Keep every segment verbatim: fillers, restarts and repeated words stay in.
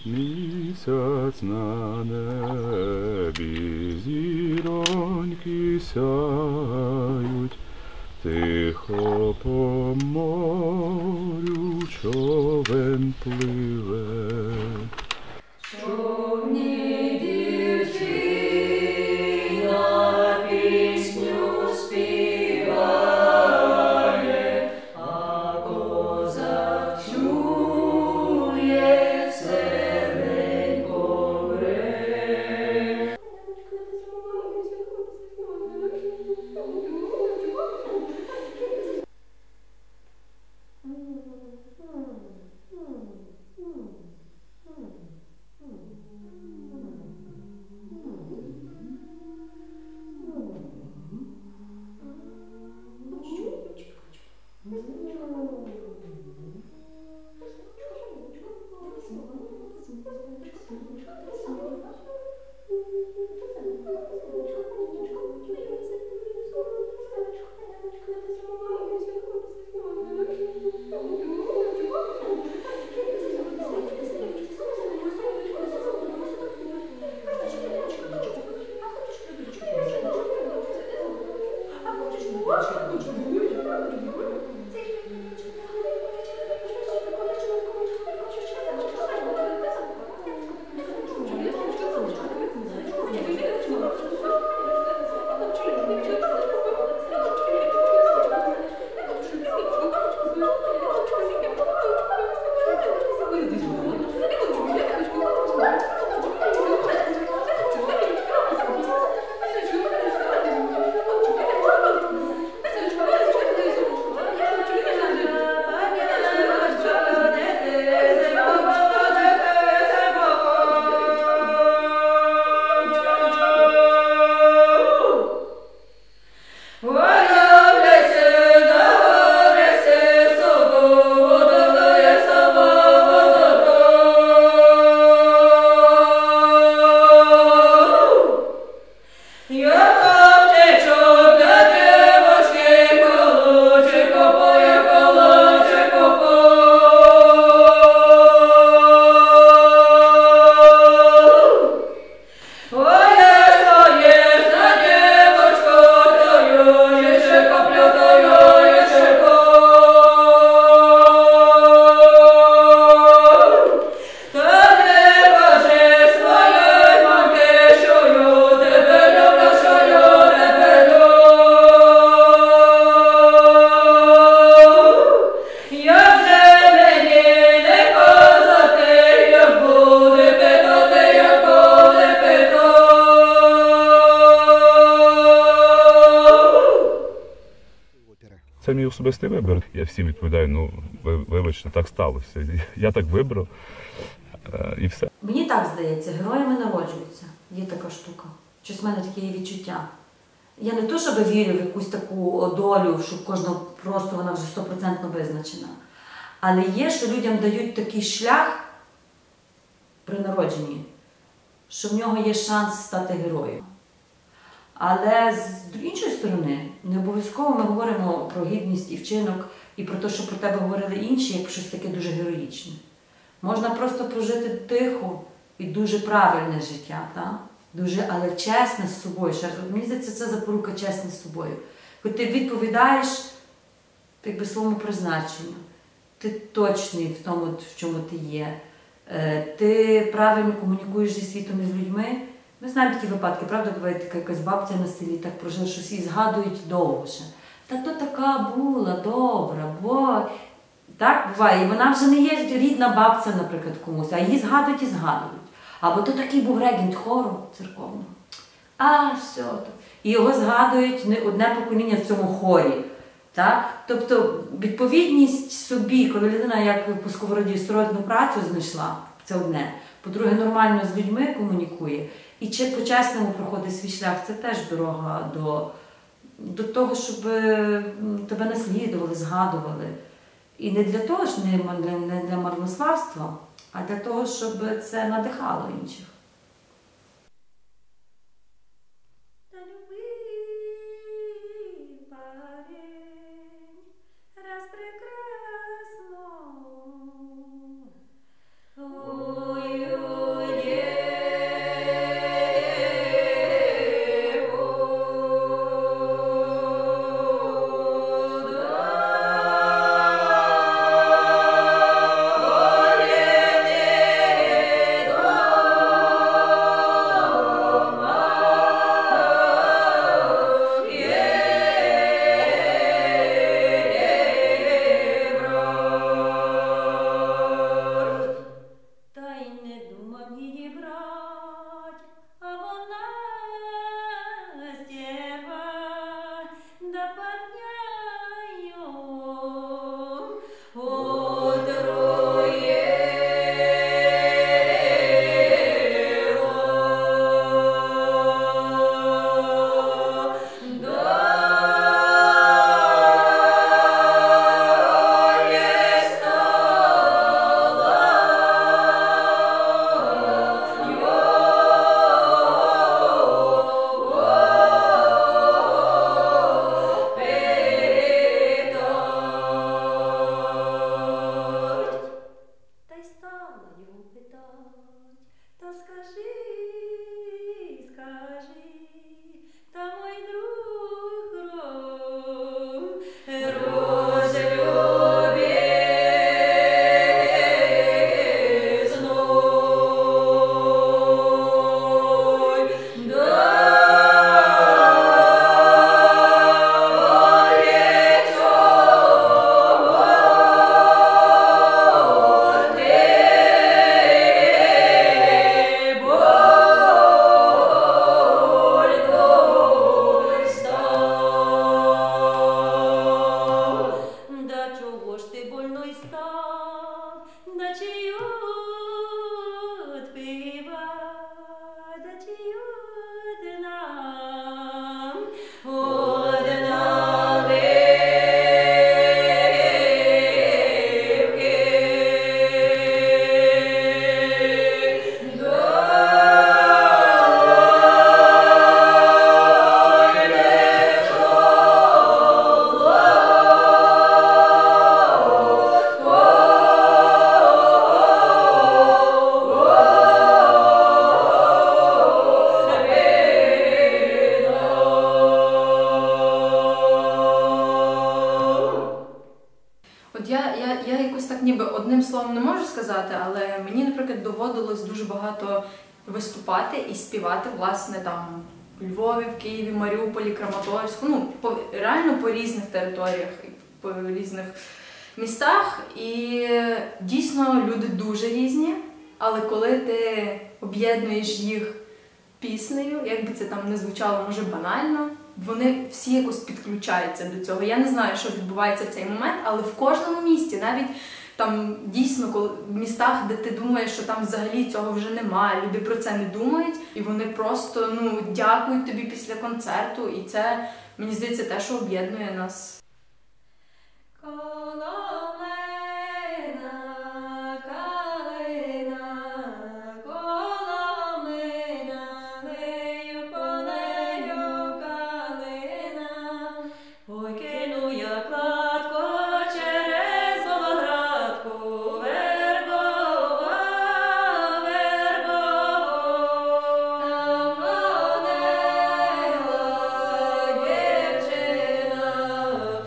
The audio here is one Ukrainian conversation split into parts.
Місяць на небі, зіроньки сяють, тихо по морю човен пливе. Човні дівчина пісню співає, а козак чує, серденько вре. Це мій особистий вибір. Я всім відповідаю, ну, вибачте, так сталося. Я так вибрав і все. Мені так здається, героями народжуються. Є така штука. Щось в мене таке є відчуття. Я не то, щоб вірю в якусь таку долю, що кожного просто вона вже стопроцентно визначена. Але є, що людям дають такий шлях при народженні, що в нього є шанс стати героєм. Але з іншої сторони, не обов'язково ми говоримо про гідність і вчинок, і про те, що про тебе говорили інші, як щось таке дуже героїчне. Можна просто прожити тихо і дуже правильне життя, так? Дуже, але чесне з собою. Мені здається, це запорука чесність з собою. Коли ти відповідаєш якби, своєму призначенню, ти точний в тому, в чому ти є, ти правильно комунікуєш зі світом і з людьми. Ми знаємо такі випадки, правда, буває така якась бабця на селі так прожила, що всі згадують довго ще. Та то така була, добра, бо... Так буває. І вона вже не є рідна бабця, наприклад, комусь, а її згадують і згадують. Або то такий був регент хору церковного. А, все. І його згадують не одне покоління в цьому хорі. Так? Тобто відповідність собі, коли людина як по сковороді сродну працю знайшла, це одне. По-друге, нормально з людьми комунікує. І по-чесному проходить свій шлях, це теж дорога до, до того, щоб тебе наслідували, згадували. І не для того ж, не для, не для марнославства, а для того, щоб це надихало інших. Ой, да чиют пива, да чиют нам одна От я, я, я якось так ніби одним словом не можу сказати, але мені, наприклад, доводилось дуже багато виступати і співати, власне, там у Львові, в Києві, Маріуполі, Краматорську, ну, по, реально по різних територіях, по різних містах. І дійсно люди дуже різні, але коли ти об'єднуєш їх піснею, як би це там не звучало, може, банально, вони всі якось підключаються до цього. Я не знаю, що відбувається в цей момент, але в кожному місті, навіть там дійсно коли, в містах, де ти думаєш, що там взагалі цього вже немає, люди про це не думають, і вони просто ну, дякують тобі після концерту, і це, мені здається, те, що об'єднує нас. Дівчина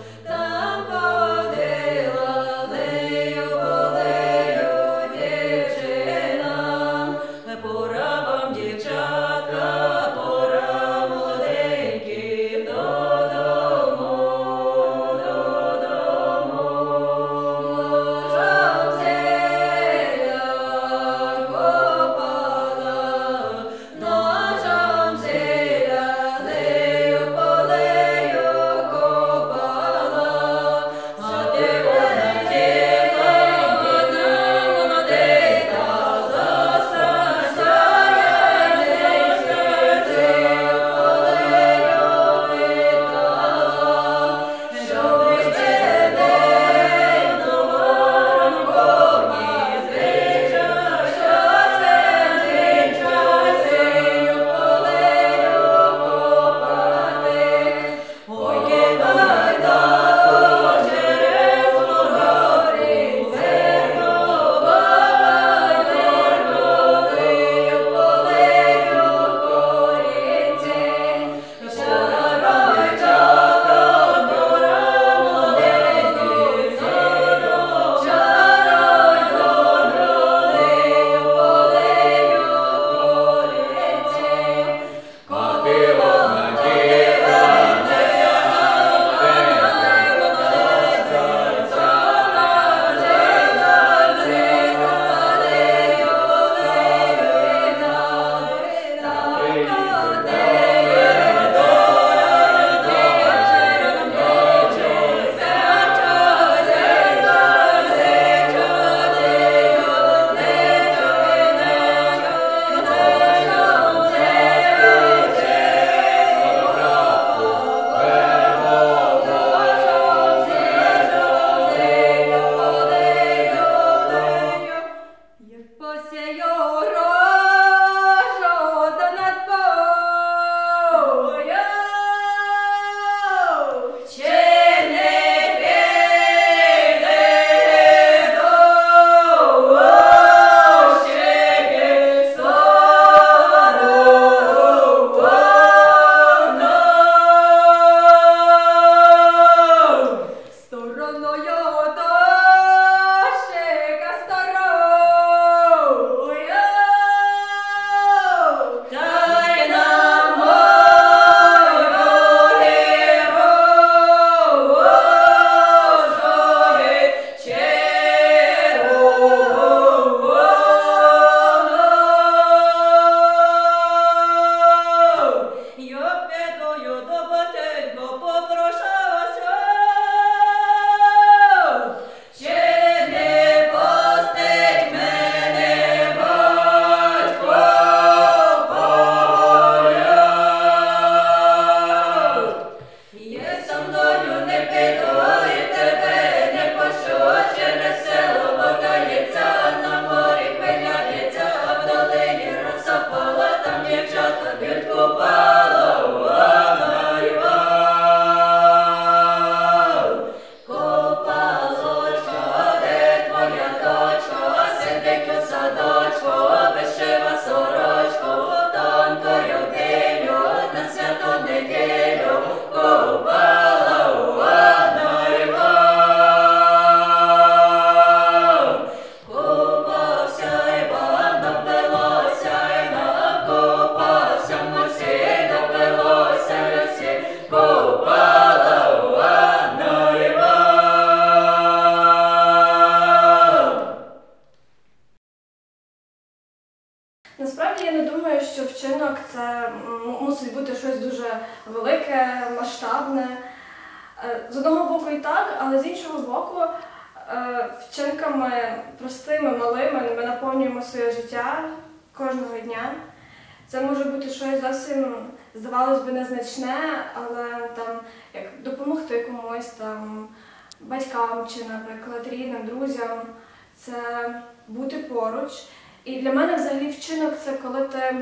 я не думаю, що вчинок це м, мусить бути щось дуже велике, масштабне. Е, З одного боку і так, але з іншого боку, е, вчинками простими, малими ми наповнюємо своє життя кожного дня. Це може бути щось зовсім, здавалось би, незначне, але там, як допомогти комусь, там, батькам чи, наприклад, рідним, друзям. Це бути поруч. І для мене взагалі вчинок – це коли ти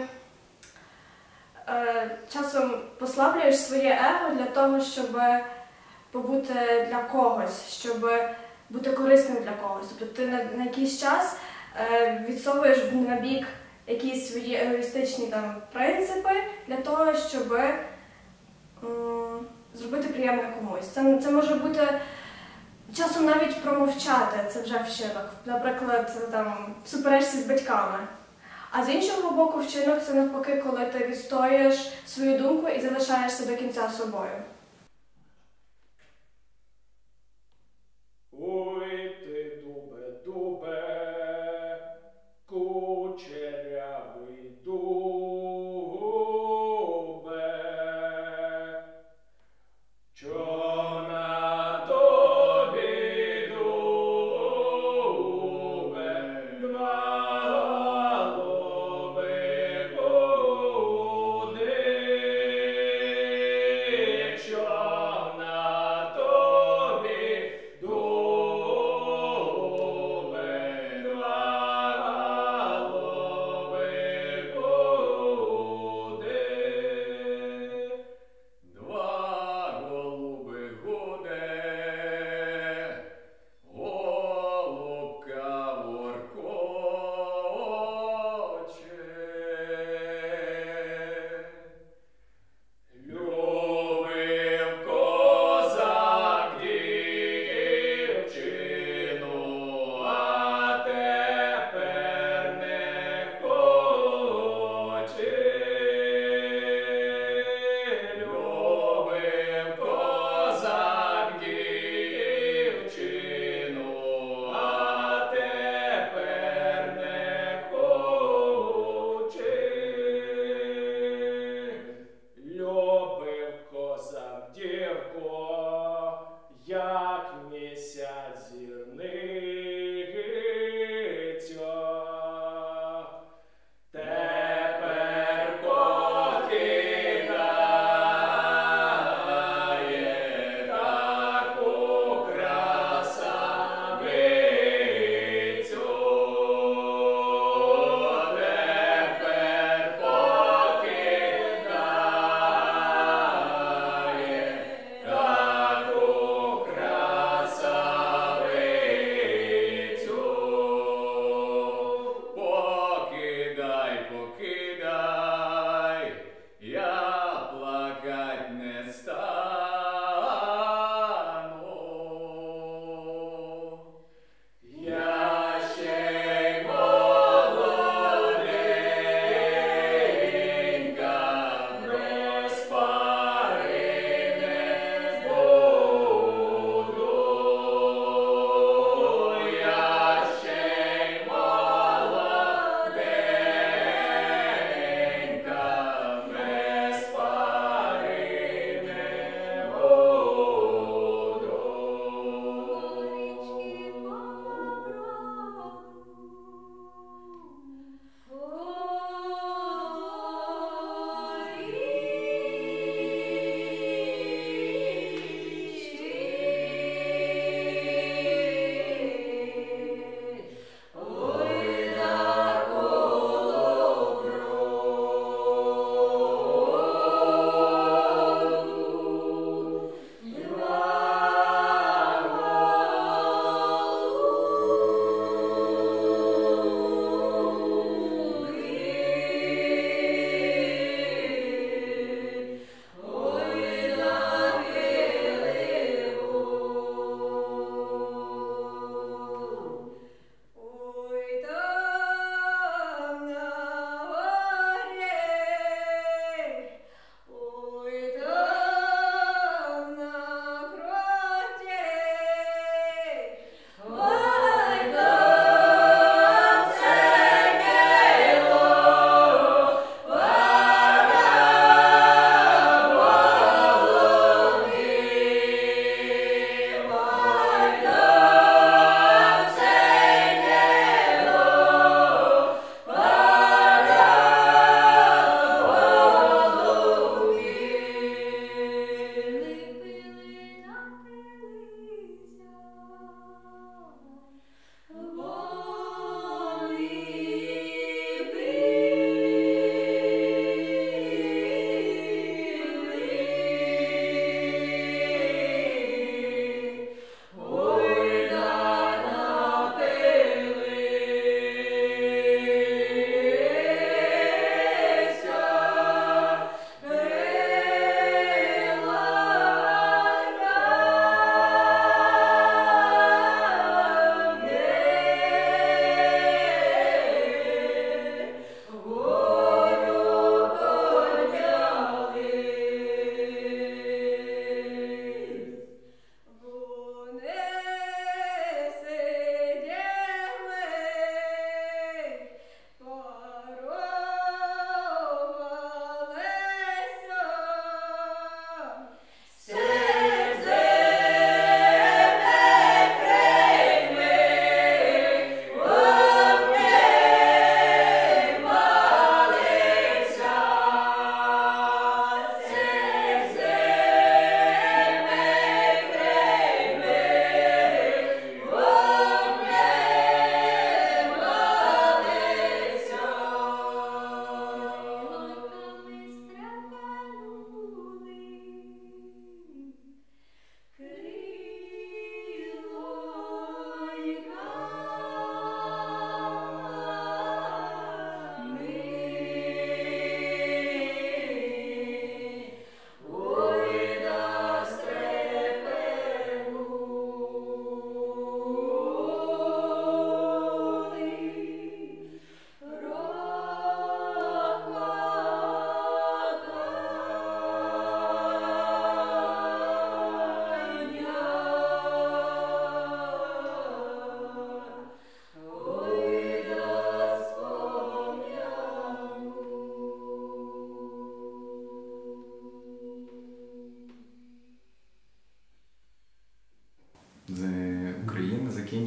е, часом послаблюєш своє его для того, щоб побути для когось, щоб бути корисним для когось. Тобто ти на, на якийсь час е, відсовуєш на бік якісь свої егоїстичні там, принципи для того, щоб м, зробити приємне комусь. Це, це може бути часом навіть промовчати, це вже вчинок. Наприклад, там, в суперечці з батьками. А з іншого боку, вчинок – це навпаки, коли ти відстоюєш свою думку і залишаєшся до кінця собою. Ой ти, дубе, дубе, кучерявий дубе, чо на тобі, дубе, два голови буде, що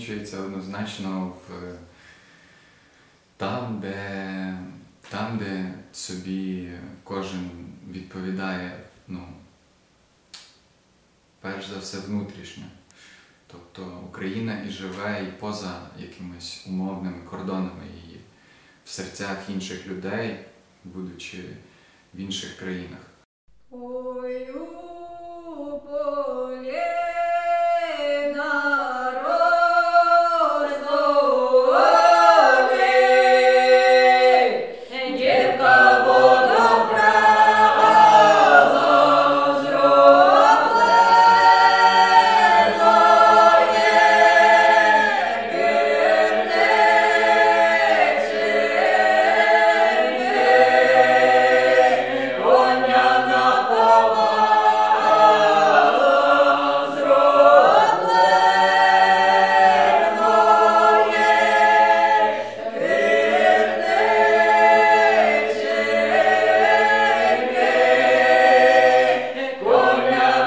закінчується однозначно в там, де, там, де собі кожен відповідає, ну, перш за все, внутрішньо. Тобто Україна і живе і поза якимись умовними кордонами її, в серцях інших людей, будучи в інших країнах. Ой, у полі наростали, дівка вода брала, зробленої, гірничі, коня наповала, зробленої, коня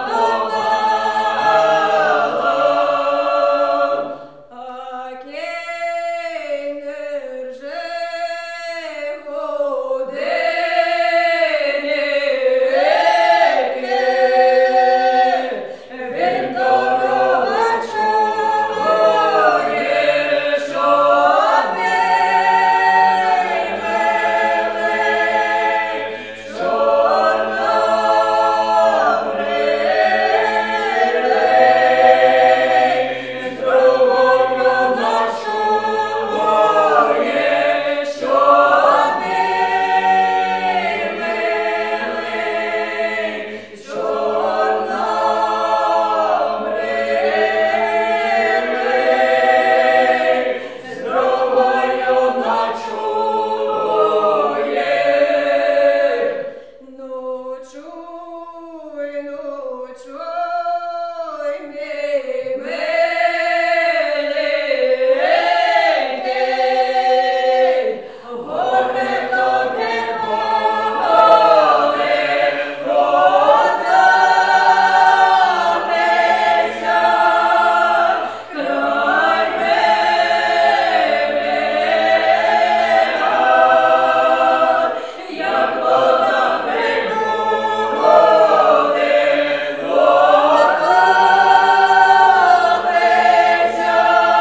наповала, а кінь не рже годині, він дорога чує, що милий, чорна брилей, з другою ночує, що милий, чорна брилей, з другою ночує. Ночуй, ночуй, мій миленький, горе тобі Богові подалися, край берега, як вода прибуде, покладеться,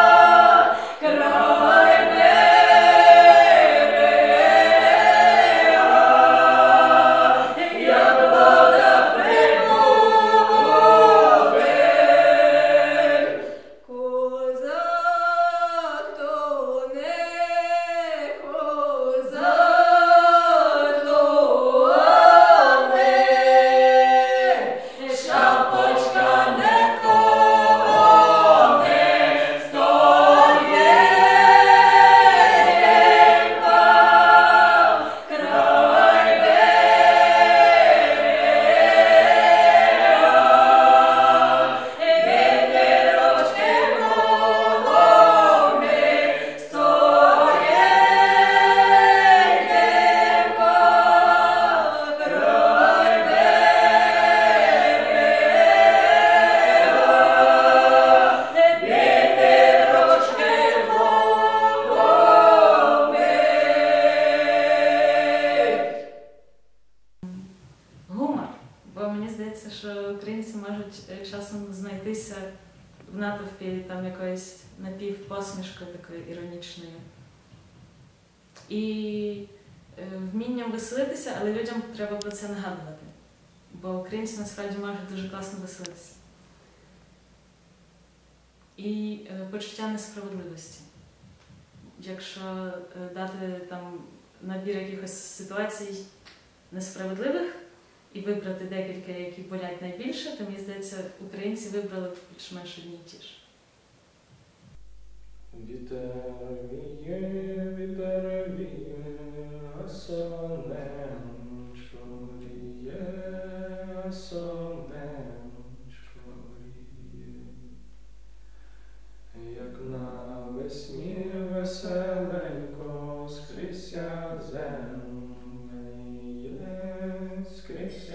край берега, як вода прибуде. Козак то не козак, то не шапочка не тоне, стоєнька, край берега, вітерочки голови, стоєнька, край берега, вітерочки голови. Гумор. Бо мені здається, що українці можуть е, часом знайтися в натовпі там якоюсь напівпосмішкою такою іронічною. І е, вмінням веселитися, але людям треба про це нагадувати. Бо українці насправді можуть дуже класно веселитися. І е, почуття несправедливості. Якщо е, дати там набір якихось ситуацій несправедливих і вибрати декілька, які болять найбільше, то, мені здається, українці вибрали більш-менш одні й ті ж. Вітер віє, вітер віє, а сонем чоріє, а сонем чоріє. Як навесні веселенько скрізь землеє, скрізь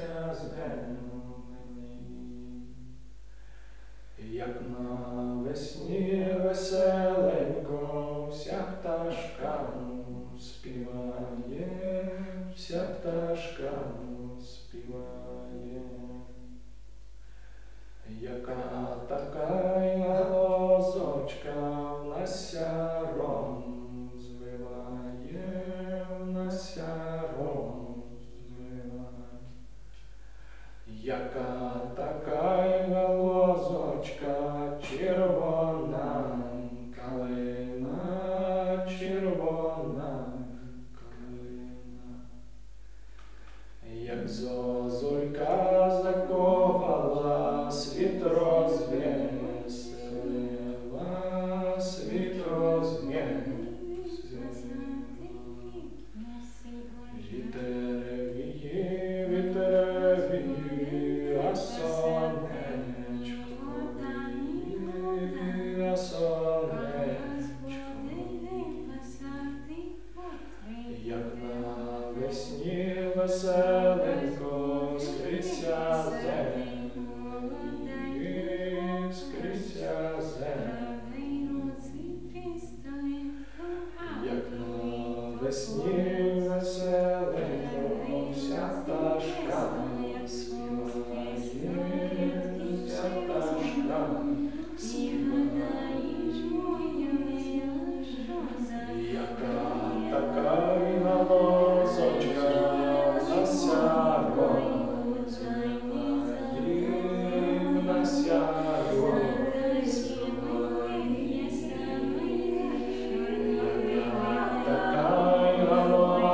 землеє. Як навесні веселенько ром звиває, внася ром звиває. Яка така й волозочка червона, калина червона, калина. Як зозулька заковала, світ розвеселила, світ розвеселила. Вітер віє, вітер віє, а сонечко віє, а сонечко. Як навесні веселенько скрізься землю, скрізься землю. Як навесні веселенько вся пташка співає, вся пташка співає. Яка така й волозочка, нася ром звиває, нася ром звиває. Яка така й волозочка,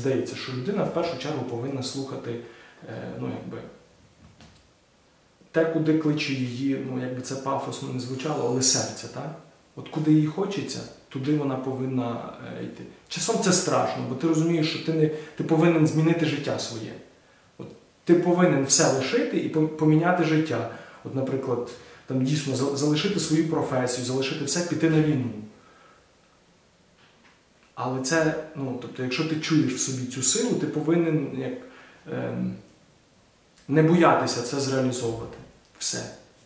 здається, що людина в першу чергу повинна слухати, ну, якби, те, куди кличе її, ну, якби це пафосно не звучало, але серце, так? От куди їй хочеться, туди вона повинна йти. Часом це страшно, бо ти розумієш, що ти, не, ти повинен змінити життя своє. От, ти повинен все лишити і поміняти життя. От, наприклад, там дійсно залишити свою професію, залишити все, піти на війну. Але це, ну, тобто, якщо ти чуєш в собі цю силу, ти повинен як, е, не боятися це зреалізовувати. Все.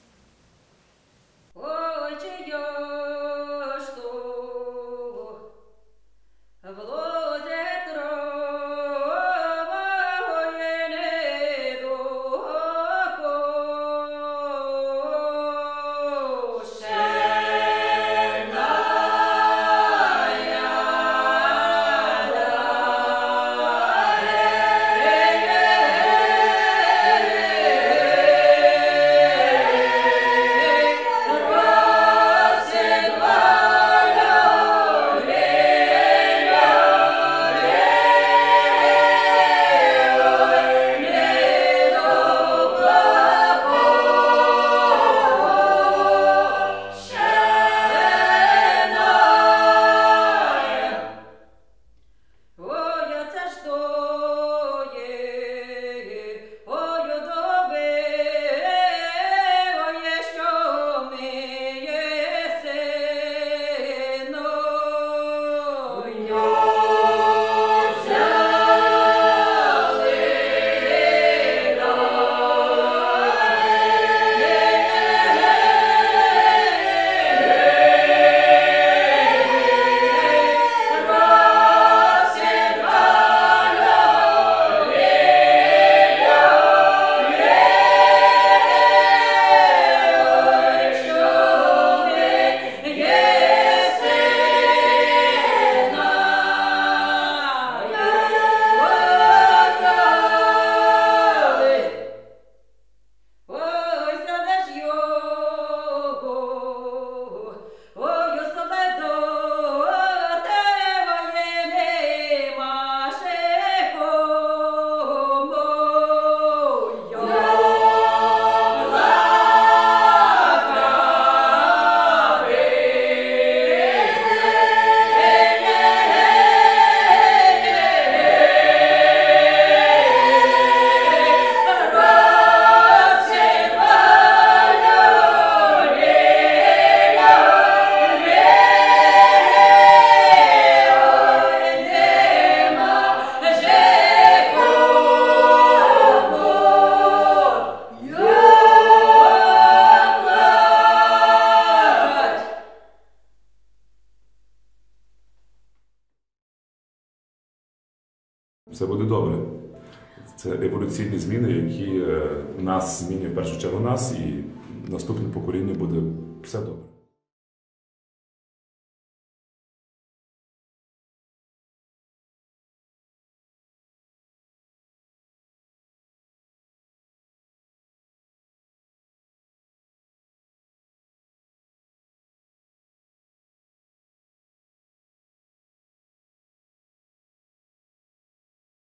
Все буде добре. Це еволюційні зміни, які нас змінюють в першу чергу нас, і наступне покоління буде все добре.